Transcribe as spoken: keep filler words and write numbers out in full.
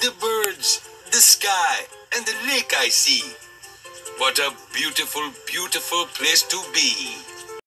the birds, the sky, and the lake I see. What a beautiful, beautiful place to be.